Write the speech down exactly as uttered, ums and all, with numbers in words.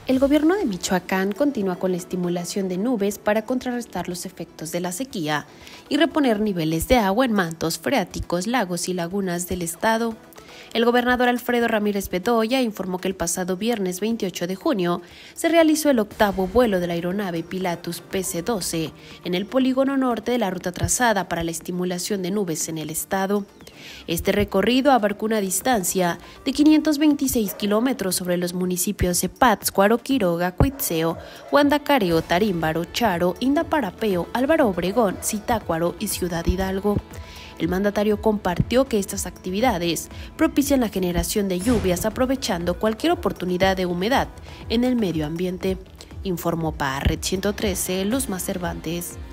El gobierno de Michoacán continúa con la estimulación de nubes para contrarrestar los efectos de la sequía y reponer niveles de agua en mantos freáticos, lagos y lagunas del estado. El gobernador Alfredo Ramírez Bedoya informó que el pasado viernes veintiocho de junio se realizó el octavo vuelo de la aeronave Pilatus P C doce en el polígono norte de la ruta trazada para la estimulación de nubes en el estado. Este recorrido abarcó una distancia de quinientos veintiséis kilómetros sobre los municipios de Pátzcuaro, Quiroga, Cuitzeo, Guandacareo, Tarímbaro, Charo, Indaparapeo, Álvaro Obregón, Zitácuaro y Ciudad Hidalgo. El mandatario compartió que estas actividades propician la generación de lluvias aprovechando cualquier oportunidad de humedad en el medio ambiente, informó para Red ciento trece Luzma Cervantes.